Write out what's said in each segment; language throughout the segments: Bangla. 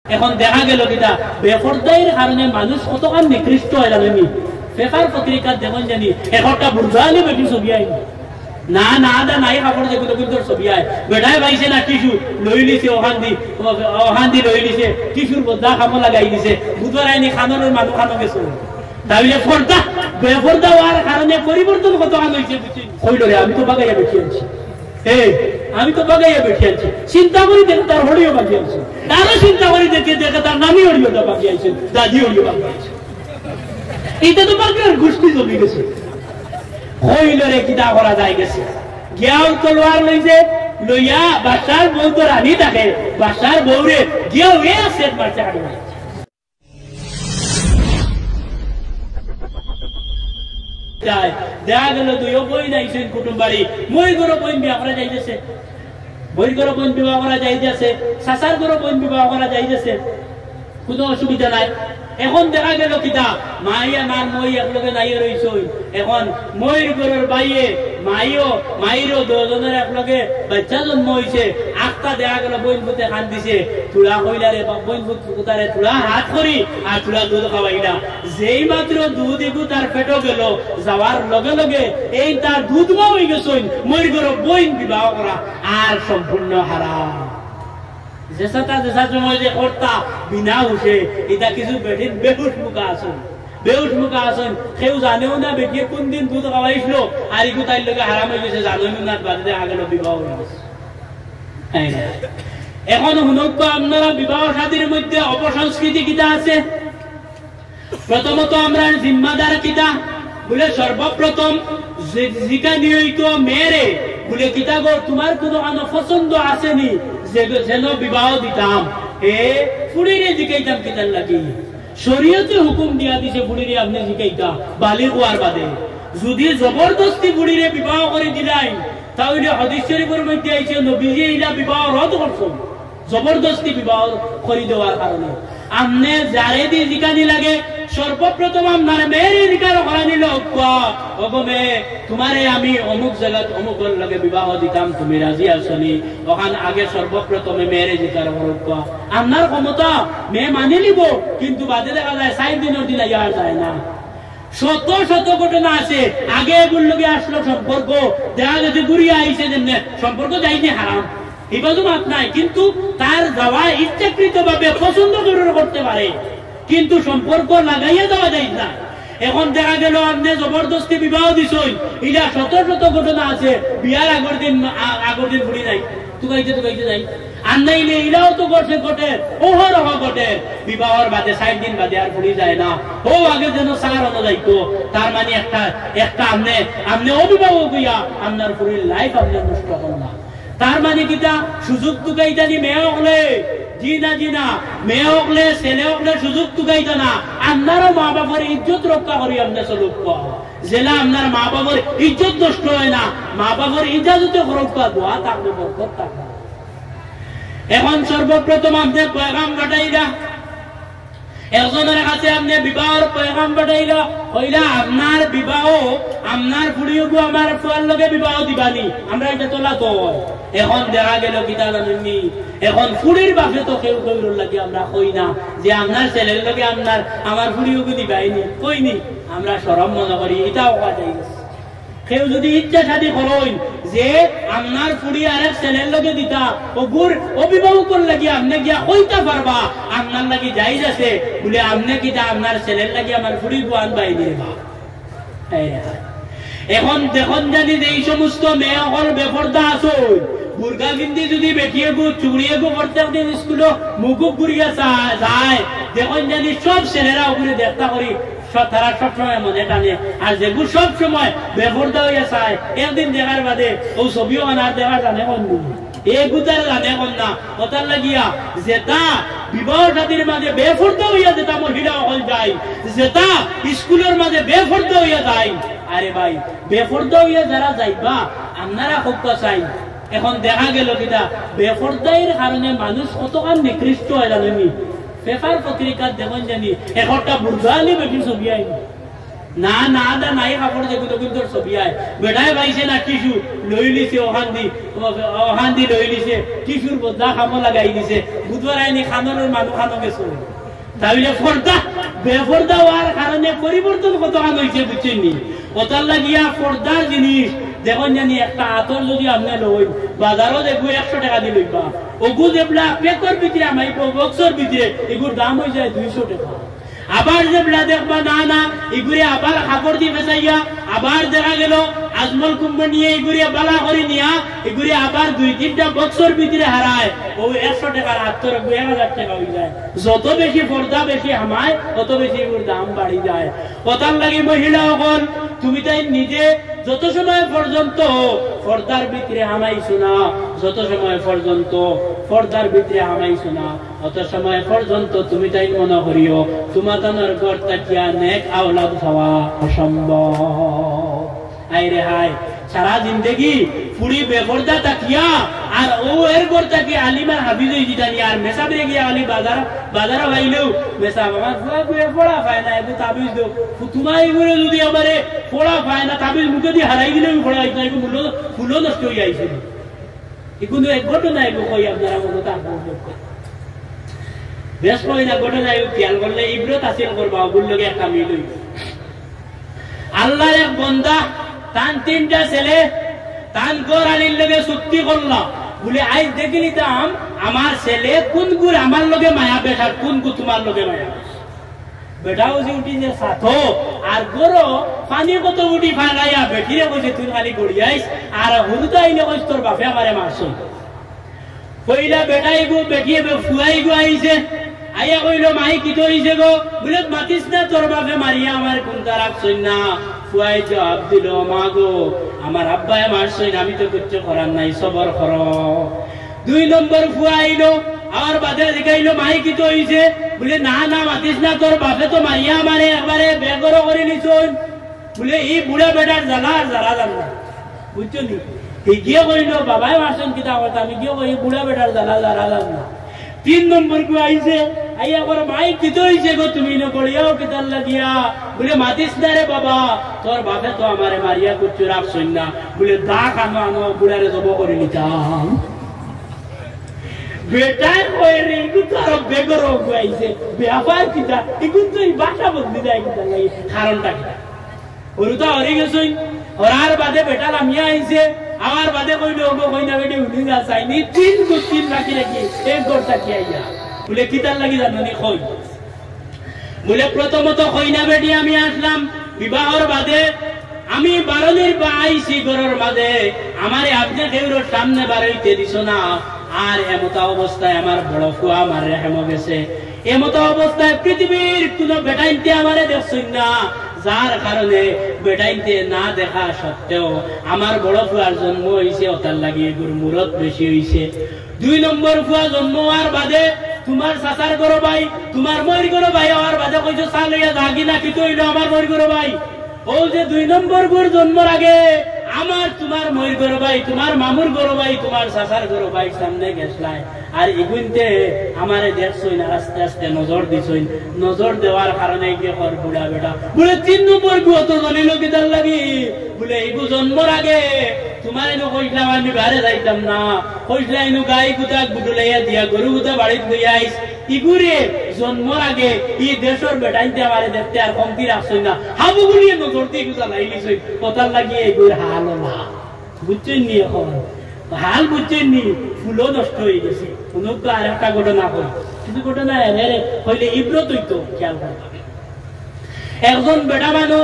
এখন দেখা গেল কিনা বেপরদাইর কারণে মানুষ কতখান নিকৃষ্ট হয় জানেনি। পেপার পত্রিকার যেমন জানি একটা বুর্জালি বেটি ছবি আইনি না না দা নাই কাপড় যেগুলো কিন্তু ছবি আয় বেটায় পাইছে না টিস্যু লই লিছে ওখান দি লই লিছে টিস্যুর বদলা খামো লাগাই দিছে বুধবার আইনি খানোর মানুষ খানো গেছে তাহলে পর্দা বেপরদা হওয়ার কারণে পরিবর্তন কত খান হয়েছে কইল রে আমি তো বাগাইয়া বেশি আনছি আমি তো বাগাইয়া বেশি আনছি চিন্তা করি দেখে তার হরিও বাকি আনছি তারও চিন্তা করি দেখে দেখে তার নামি হরিওটা বাকি আইছে দাদি হরিও বাকি আইছে এইটা তো বাকির গোষ্ঠী জমি গেছে হইল রে কিতা করা যায় গেছে গিয়াও তলোয়ার লইছে লইয়া বাসার বউ তো রানী থাকে বাসার বউরে গিয়াও এ সেট মারছে কাটি দেখা গেল দুইও বই নাইছেন কুটুম বাড়ি মই গরো বই বিয়া করা যাইতেছে বই গরো বই বিবাহ করা যাইতেছে সাসার গরো বই বিবাহ করা যাইতেছে কোনো অসুবিধা নাই। এখন দেখা গেল কিতা মাইয়া মার মই একলগে নাই রইছে এখন মইর গরুর বাইয়ে মাইরও দুজনের একলগে বাচ্চা জন্ম হইছে আটটা দেখা গেল বইন ফুতে খান দিছে তুলা কইলারে বইন ফুতারে তুলা হাত করি আর তুলা দুধ খাওয়াইলা যেই মাত্র দুধ এগু তার পেটো গেল যাওয়ার লগে লগে এই তার দুধ মা হয়ে গেছে মইর গরু বইন বিবাহ করা আর সম্পূর্ণ হারাম। যেসাটা সময় যে কর্তা বিনা হুসে এটা কিছু বেটির বেহুশ মুখা আসেন কেউ জানেও না বেটিয়ে কোন দিন দুধ খাওয়াইছিল আর ইগু তাই লগে হারাম হয়ে গেছে জানেও না বাদে আগে বিবাহ হয়ে গেছে। এখন শুনক আপনারা বিবাহ শাদীর মধ্যে অপসংস্কৃতি কিতা আছে। প্রথমত আমরা জিম্মাদার কিতা বলে সর্বপ্রথম জিকা নিয়মিত মেয়েরে বলে কিতা গো তোমার কোনো পছন্দ আসেনি যেন বিবাহ দিতাম ফুড়িরে জিকাইতাম কিতার লাগি শরীয়তে হুকুম দিয়া দিছে বুড়িরে আপনি জিকাইতা বালিগ হওয়ার বাদে যদি জবরদস্তি বুড়িরে বিবাহ করে দিলাই তাহলে হাদিস শরীফের মধ্যে আইছে নবীজি ইলা বিবাহ রদ করছেন জবরদস্তি বিবাহ করে দেওয়ার কারণে। আমনে যারে দিয়ে জিকানি লাগে সর্বপ্রথম আপনার মেয়ের জিকার করা নিল অগমে তোমারে আমি অমুক জায়গা অমুক লগে বিবাহ দিতাম তুমি রাজি আসনি ওখান আগে সর্বপ্রথমে মেয়ের জিকার করবা আপনার ক্ষমতা মেয়ে মানি নিব কিন্তু বাদে দেখা যায় 4 দিনের দিন আর যায় না। শত শত ঘটনা আছে আগে এগুলো লগে আসলো সম্পর্ক দেখা যাচ্ছে ঘুরিয়ে আইছে যেমনি সম্পর্ক যাইনি হারাম এবাদু মাত নাই কিন্তু তার যাওয়া ইচ্ছাকৃত ভাবে পছন্দ করতে পারে কিন্তু সম্পর্ক লাগাইয়া দেওয়া যায় না। এখন দেখা গেল আপনি জবরদস্তি বিবাহ দিছই এটা শত শত ঘটনা আছে বিয়ার আগের দিন ঘুরি যাই তুকাইতে যাই আর নাইলে এরাও তো ঘটে ওহরহ ঘটে বিবাহর বাদে 4 দিন বাদে আর ঘুরি যায় না ও আগে যেন সার হতো যাইতো তার মানে একটা আপনি অবিবাহ কইয়া আপনার পুরো লাইফ আপনি নষ্ট করেন না। তার মানে কিটা সুযোগ তুকাইতা দি মেয়ে হলে জি না মেয়ে হলে ছেলে হলে সুযোগ তুকাইতা না আপনারও মা বাবার ইজ্জত রক্ষা করি আপনি চলুক জেলা আপনার মা বাবার ইজ্জত নষ্ট হয় না মা বাবার ইজাজতে রক্ষা দোয়া থাকবে বরকত থাকবে। এখন সর্বপ্রথম আপনি পয়গাম পাঠাইলা একজনের কাছে আপনি বিবাহর পয়গাম পাঠাইলা হইলা আপনার বিবাহ আপনার ফুড়িও আমার ফুয়ার লগে বিবাহ দিবানি আমরা এটা তোলা তো এখন দেখা গেল কিতা জানেননি এখন ফুড়ির বাপে তো কেউ কইর লাগে আমরা কই না যে আপনার ছেলের লগে আমার ফুড়িও দিবাইনি কইনি আমরা শরম মনে করি এটাও কথা যায়। কেউ যদি ইচ্ছা শাদী করেন যে আপনার ফুড়ি আরেক ছেলের লগে দিতা ও গুর অভিভাবকের লাগি আপনি গিয়া কইতা পারবা আপনার লাগি যাইজ আছে বলে আপনি কিটা আপনার ছেলের লাগি আমার ফুড়ি গুয়ান বাই দিবা। এখন দেখুন জানি যে এই সমস্ত মেয়ে হল বেপরদা আছে বুর্গা গিন্দি যদি বেটিয়ে গো চুড়িয়ে গো প্রত্যেক দিন স্কুলে মুখুক ঘুরিয়া যায় দেখুন জানি সব ছেলেরা উপরে দেখতা করি তারা সবসময় মনে টানে আর যেগুলো সব সময় বেপরদা হইয়া চায় একদিন দেখার বাদে ও ছবিও আনার দেখার জানে কোন এগুতার জানে কোন না ওটার লাগিয়া যেটা বিবাহ শাদীর মাঝে বেপরদা হইয়া যেটা মহিলা হল যায় যেটা স্কুলের মাঝে বেপরদা হইয়া যায় আরে ভাই বেপরদা হইয়া যারা যাইবা আপনারা খুব চাই। এখন দেখা গেল কিনা বেপরদাইয়ের কারণে মানুষ কতখান নিকৃষ্ট হয় জানেনি। পেপার পত্রিকার দেখুন জানি একটা বুর্জালি বেটির ছবি আইনি না না দা নাই কাপড় যেগুলো কিন্তু ছবি আয় বেটায় পাইছে না টিস্যু লই লিছে ওখান দি লই লিছে টিস্যুর বদলা খামো লাগাই দিছে বুধবার আইনি খানোর মানুষ খানো গেছে তাহলে পর্দা বেপর্দা হওয়ার কারণে পরিবর্তন কত কান হয়েছে বুঝছেন নি ওটার লাগিয়া পর্দার জিনিস দেখুন জানি একটা আতর যদি আপনি লই বাজারও দেখবো 100 টাকা দিয়ে লইবা ওগু যেগুলা পেকর ভিতরে আমাইব বক্সর ভিতরে এগুলোর দাম হয়ে যায় 200 টাকা আবার যেগুলা দেখবা না না এগুলি আবার কাপড় দিয়ে বেচাইয়া আবার দেখা গেল আজমল কুম্ভ নিয়ে এগুলি বালা করে নিয়া এগুলি আবার 2-3টা বক্সর ভিতরে হারায় ও 100 টাকার আত্মর 1000 টাকা হয়ে যায় যত বেশি পর্দা বেশি হামায় তত বেশি এগুলোর দাম বাড়ি যায় কথার লাগে মহিলা হল তুমি তাই নিজে যত সময় পর্যন্ত পর্দার ভিতরে হামাইছো না যত সময় পর্যন্ত পর্দার ভিতরে হামাইছো না অত সময় পর্যন্ত তুমি তাই মনে করিও তোমাদের ঘর তাকিয়া নেক আওলাদ হওয়া অসম্ভব আইরে হাই সারা জিন্দগি পুরি বেপর্দা তাকিয়া আর ও এর ঘর তাকি আলিমার হাফিজ হই জিতানি আর মেসাবরে গিয়া আলি বাজার ভাইলেও মেসাব আমার পড়া পায় না এত তাবিজ দো তোমার এগুলো যদি আমারে পড়া পায় না তাবিজ মুখে দিয়ে হারাই দিলে পড়া হইতো না ফুলো নষ্ট হয়ে আইছিল এগুলো এক ঘটনা এগুলো কই আপনারা মতো তা বেশ কই না ঘটনা খেয়াল করলে ইব্রত হাসিল করবা ওগুলো লগে একটা মিল হইল আল্লাহর এক বান্দা তান 3টা ছেলে তান ঘর আলির লগে চুক্তি করলা বলে আজ দেখে নিতাম আমার ছেলে কোন গুর আমার লগে মায়া বেশ আর কোন গু তোমার লগে মায়া বেটাও যে উঠি যে সাথো আর গরো পানি কত উঠি ফালাইয়া বেটিরে কইছে তুই খালি গড়িয়াইস আর হুরুতা আইলে কইছ তোর বাপে আমারে মারছ কইলা বেটাই গো বেটিয়ে ফুয়াই গো আইছে আইয়া কইল মাই কি তো হইছে গো বলে মাতিস না তোর বাপে মারিয়া আমার কোনটা রাখছই না ফুয়াই জবাব দিল মা গো আমার আব্বায়ে মারছই না আমি তো কিচ্ছু করার নাই সবর করো 2 নম্বর ফুয়া আইলো আর বাদে দেখাইলো মাই কি তো হইছে বলে না না মাতিস না তোর বাপে তো মারিয়া আমারে একবারে বেগর করে নিছই বলে এই বুড়া বেটার জ্বালা আর জ্বালা জান না বুঝছো নি এই গিয়ে কইলো বাবাই মারছেন কিতা কথা আমি গিয়ে কই বুড়া বেটার জ্বালা জ্বালা জান না 3 নম্বর কো আইছে আইয়া করে মাই কি তো হইছে গো তুমি ন করিয়াও কিতাল লাগিয়া বলে মাতিস না রে বাবা তোর বাপে তো আমারে মারিয়া কুচ্চু রাখছই না বলে দা খানো আনো বুড়ারে জব করে নিতাম বেটাই কই রে ইগু তোর বেগর হইছে ব্যাপার কিটা ইগু তো এই ভাষা বদলি যায় কিতা লাগি কারণটা কি ওরুতা হরি গেছই ওরার বাদে বেটা লামিয়া আইছে আমার বাদে কইলো ওগো কইনা বেটি উনি যা চাইনি 3 রাখি রাখি এক গড়টা কি আইয়া বলে কিতার লাগি জানি কই বলে প্রথমত কইনা বেটি আমি আসলাম বিবাহর বাদে আমি বারণের আইছি ঘরের মাঝে আমারে আপনি কেউর সামনে বাড়াইতে দিছো না আর এমতা অবস্থায় আমার বড় ফুয়া আমার রেহেম গেছে এমতা অবস্থায় পৃথিবীর কোন বেটাইতে আমারে দেখছই না যার কারণে বেটাইতে না দেখা সত্ত্বেও আমার বড় ফুয়ার জন্ম হইছে ওটার লাগি এগুর মুরত বেশি হইছে 2 নম্বর ফুয়া জন্ম হওয়ার বাদে তোমার চাচার গরো ভাই তোমার ময়র গরো ভাই হওয়ার বাদে কইছো চাল লইয়া যাগি না কি তো হইলো আমার ময়র গরো ভাই ও যে 2 নম্বর গুর জন্মর আগে আমার তোমার ময়র গরো ভাই তোমার মামুর গরো ভাই তোমার চাচার গরো ভাই সামনে গেছলাই আর ইগুনতে আমারে দেখছই না আস্তে আস্তে নজর দিছই নজর দেওয়ার কারণে কি কর বুড়া বেটা বলে 3 নম্বর গু তো জলিল কিদার লাগি বলে ইগু জন্মর আগে তোমার এনো কইলাম আমি বাইরে যাইতাম না কইলা এনো গাই গুতা গুডলাইয়া দিয়া গরু গুতা বাড়িতে লইয়া আইস ইগুরে জন্মর আগে এই দেশের বেটাইতে আমারে দেখতে আর কমতি রাখছই না হাবু গুলিয়ে নজর দিয়ে গুতা লাইলিছই কথার লাগি এগুর হাল না বুঝছেন নি এখন হাল বুঝছেন নি ফুলও নষ্ট হয়ে গেছে কোনো তো আর একটা ঘটনা কই কিন্তু ঘটনা এর হইলে ইব্রত হইতো খেয়াল করতে একজন বেটা মানুষ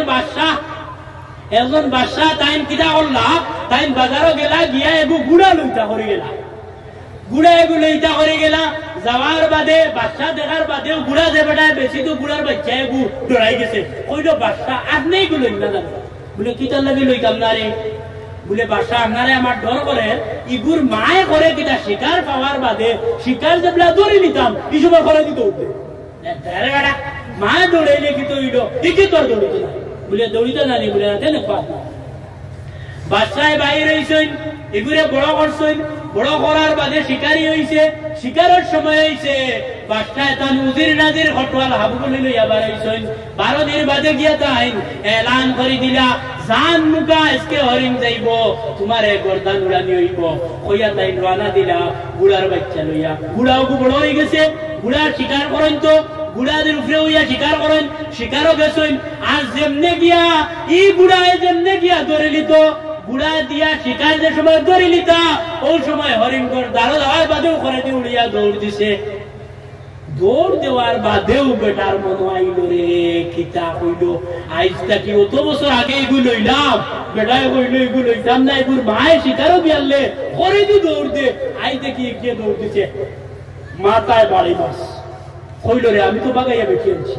একজন বাদশা তাইন কিটা করলা তাইন বাজারও গেলা গিয়া এগু গুড়া লইতা করে গেলা গুড়া এগু লইতা করে গেলা যাওয়ার বাদে বাদশা দেখার বাদেও গুড়া যে বেটায় বেশি তো গুড়ার বাচ্চা এগু ডরাই গেছে ওইটা বাদশা আর নেই গুলো না জানো বলে কিটার লাগি লইতাম না রে বলে বাদশা আপনারে আমার ডর করে ইগুর মায়ে করে কিটা শিকার পাওয়ার বাদে শিকার যেগুলা ধরে নিতাম এই সময় করে দিত উঠবে মায়ে দৌড়াইলে কি তো ইডো ঠিকই তোর দৌড়িত না বলে দৌড়িত না বলে বাদশাহ বাইর হইছেন এগুলো বড় করছেন বড় করার বাদে শিকারী হইছে শিকারের সময় হইছে বাদশাহ তান উজির নাজির হটওয়াল হাবুগুলি লইয়া বাড়াইছেন 12 দিন বাদে গিয়া তাই এলান করে দিলা জান মুকা আজকে হরিণ যাইব তোমারে গর্দান উড়ানি হইব কইয়া তাই রানা দিলা বুড়ার বাচ্চা লইয়া বুড়াও বড় হয়ে গেছে বুড়া শিকার করেন তো বুড়াদের উপরে হইয়া শিকার করেন শিকারও গেছেন আর যেমনে গিয়া ই বুড়ায় যেমনে গিয়া ধরে লিত বুড়া দিয়া শিকার যে সময় ধরে লিতা ওই সময় হরিণগড় দাঁড়ো দেওয়ার বাদেও করে দিয়ে উড়িয়া দৌড় দিছে দৌড় দেওয়ার বাদেও বেটার মনে আইল রে কিতা কইল আইজটা কি অত বছর আগে এগুলো লইলাম বেটায় কইল এগুলো লইতাম না এগুলো মায়ে শিকারও বিয়ারলে করে দি দৌড় দে আই দেখি গিয়ে দৌড় দিছে মাথায় বাড়ি বাস কইল রে আমি তো বাগাইয়া বেঠি আনছি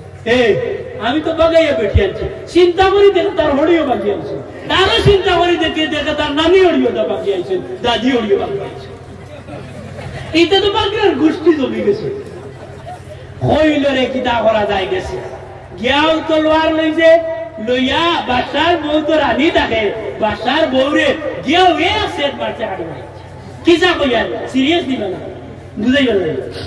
আমি তো বাগাইয়া বেঠি আনছি চিন্তা করি দেখে তার হড়িও বাগিয়ে আনছি তারও চিন্তা করি দেখে তার নানি হড়িও বাগিয়ে আইছেন দাদি হড়িও বাগিয়ে আইছেন এইটা তো বাগরার গোষ্ঠী জমি গেছে হইল রে কিতা করা যায় গেছে গিয়াও তলোয়ার লইছে লইয়া বাদশার বউ তো রানী থাকে বাদশার বউরে গিয়াও এ সেট মারছে হাড়ি কিসা কইয়া সিরিয়াস দিবে না বুঝাই গেল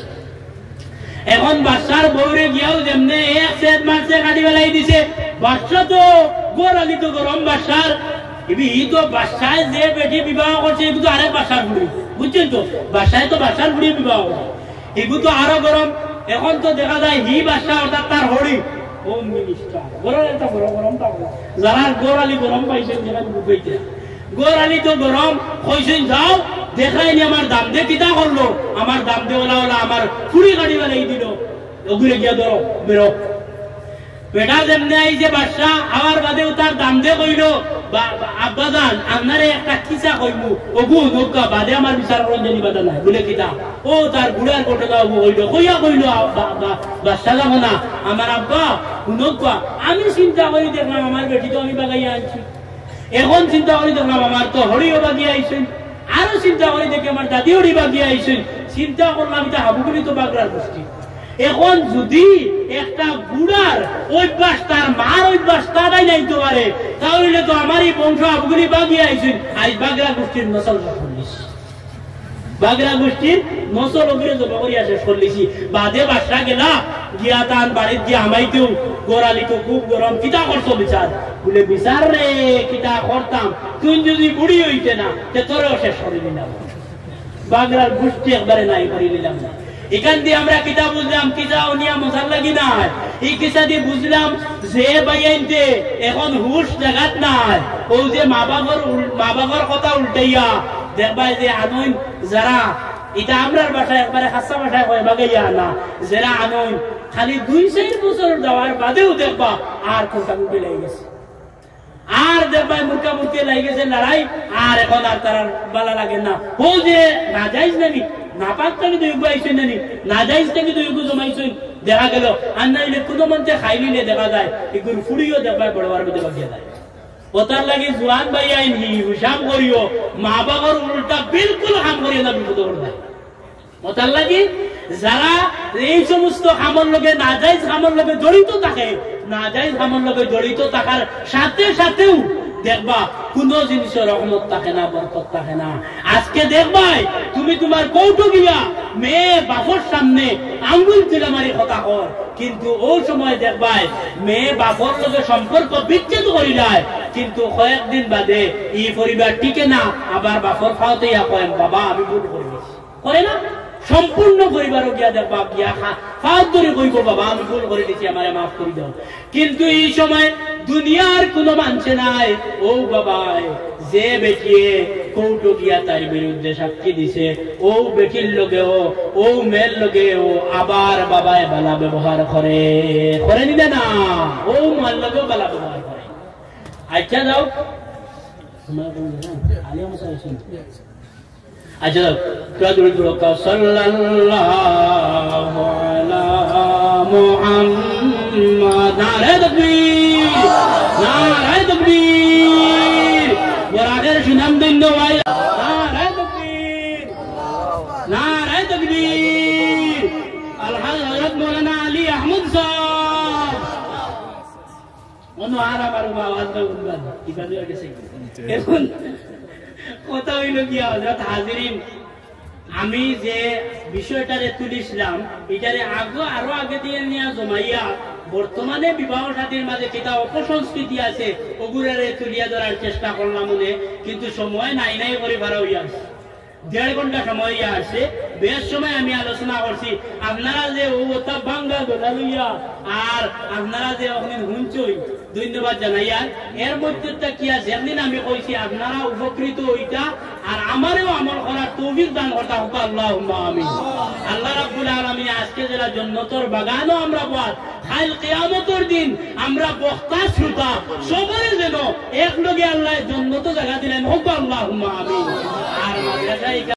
এখন বাদশার বউরে গিয়াও যেমনে এক সেট মারছে কাটি বেলাই দিছে বাদশা তো গোড়ালি তো গরম বাদশার ই তো বাদশায় যে বেটি বিবাহ করছে এগুলো তো আরেক বাদশার বুড়ি বুঝছেন তো বাদশায় তো বাদশার বুড়ি বিবাহ করছে এগুলো তো আরো গরম এখন তো দেখা যায় হি বাদশা অর্থাৎ তার হরি হোম মিনিস্টার গরম একটা গরম যারা গোড়ালি গরম পাইছেন যেখানে বুঝাইতে গোড়ালি তো গরম কইছেন যাও দেখাইনি আমার দাম দে কিতা করলো আমার দাম দে ওলা আমার ফুড়ি গাড়ি বেলাই দিল ওগুলো গিয়া ধরো বেরো বেটা যেমনি আইছে বাদশা আমার বাদেও তার দাম দে কইল আব্বাজান আপনারে একটা কিসা কইমু ওগু নৌকা বাদে আমার বিচার করেন জানি বাদা নাই বলে কিতা ও তার বুড়ার ঘটনা কইল কইল বাদশা যাবো না আমার আব্বা নৌকা আমি চিন্তা করি দেখলাম আমার বেটি তো আমি বাগাইয়া আনছি এখন চিন্তা করি দেখলাম আমার তো হরিও বাগিয়ে আইছেন আরো চিন্তা করি দেখি আমার দাদি হরি বাগিয়ে আইছেন চিন্তা করলাম এটা হাবুগুলি তো বাগরার গোষ্ঠী এখন যদি একটা বুড়ার অভ্যাস তার মার অভ্যাস তারাই নাইতে পারে তাহলে তো আমারই বংশ হাবুগুলি বাগিয়ে আইছেন আজ বাগরা গোষ্ঠীর নসল বাগরা গোষ্ঠীর নসল ওগুলো জমা করিয়া শেষ করলিছি বাদে বাসা গেলা গিয়া তার বাড়ির গিয়ে আমাইতেও গোড়ালি তো খুব গরম কিতা করছো বিচার বলে বিচার রে কিতা করতাম তুই যদি বুড়ি হইতে না তোরেও শেষ করে নিলাম বাগরার গোষ্ঠী একবারে নাই করে নিলাম না এখান দিয়ে আমরা কিতা বুঝলাম কিতা উনিয়া মশার লাগি নাই এই কিসা দিয়ে বুঝলাম যে বাইতে এখন হুশ জাগাত নাই ও যে মা বাবার কথা উল্টাইয়া দেখবা যে আনইন যারা এটা আমরার বাসায় একবারে হাসা বাসায় কয় বাগাইয়া না যারা আনইন খালি 2-4 বছর যাওয়ার বাদেও দেখবা আর কোনটা মুখে লেগে গেছে আর দেখবা মুখে লেগে গেছে লড়াই আর এখন আর তার বালা লাগে না ও যে না যাইস নাকি না পাকটাকে তো ইগু আইছেন নানি না যাইসটাকে তো ইগু জমাইছেন দেখা গেল আর নাইলে কোনো মঞ্চে খাইলিলে দেখা যায় এগুলো ফুড়িও দেখবা বড়বার মধ্যে বাগিয়ে যায় ওটার লাগে জোয়ান ভাই আইনি হিসাব করিও মা বাবার উল্টা বিলকুল হাম করিও না বিপদ করবে ওটার লাগে যারা এই সমস্ত খামর লগে না যাইজ খামর লগে জড়িত থাকে না যাইজ খামর লগে জড়িত থাকার সাথে সাথেও দেখবা কোন জিনিসের রহমত থাকে না বরকত থাকে না আজকে দেখবাই তুমি তোমার কৌটো গিয়া মেয়ে বাপর সামনে আঙ্গুল তুলে মারি কথা কর কিন্তু ওই সময় দেখবাই মেয়ে বাপর লগে সম্পর্ক বিচ্ছেদ করি যায় কিন্তু কয়েকদিন বাদে এই পরিবার টিকে না আবার বাপর খাওয়াতে কয় বাবা আমি ভুল করে গেছি করে না সম্পূর্ণ পরিবার গিয়া দেখবা গিয়া হাত ধরে কইব বাবা আমি ভুল করে দিছি আমারে মাফ করে দাও কিন্তু এই সময় দুনিয়ার কোনো মানছে নাই ও বাবা যে বেটিয়ে কৌটো গিয়া তার বিরুদ্ধে সাক্ষী দিছে ও বেটির লগেও ও মেয়ের লগেও আবার বাবায় বালা ব্যবহার করে নিলে না ও মার লগেও বালা ব্যবহার করে আচ্ছা যাও আচ্ছা সাল্লাল্লাহু আলা মুহাম্মাদ নারে তাকবীর নারে তাকবীর বরাদের সুনাম দিন ভাই নারে তাকবীর নারে তাকবীর আল হযরত মাওলানা আলী আহমদ সাহেব কোনো আর আমার আওয়াজ না উঠবেন ইবাদত হয়ে গেছে এখন কথা হইল কি হযরত হাজিরিন আমি যে বিষয়টারে তুলিছিলাম এটারে আরো আগে দিয়ে নিয়ে জমাইয়া বর্তমানে বিবাহ সাথীর মাঝে যেটা অপসংস্কৃতি আছে ওগুলারে তুলিয়া ধরার চেষ্টা করলাম মনে কিন্তু সময় নাই নাই করে ভাড়া হইয়া আসে 1.5 ঘন্টা সময় ইয়া আসে বেশ সময় আমি আলোচনা করছি আপনারা যে ওটা বাঙ্গা গলা লইয়া আর আপনারা যে ওখানে হুঞ্চই ধন্যবাদ জানাইয়া এর মধ্যে কি আছে যেদিন আমি কইছি আপনারা উপকৃত হইতা আর আমারও আমল করার তৌফিক দান করতা হোক আল্লাহুম্মা আমিন আল্লাহ রাব্বুল আলামিন আজকে যারা জান্নাতের বাগানও আমরা পাই কাল কিয়ামতের দিন আমরা বক্তা শ্রোতা সবারই যেন এক লগে আল্লাহ জান্নাতে জায়গা দিলেন হোক আল্লাহুম্মা আমিন আর মাদ্রাসায়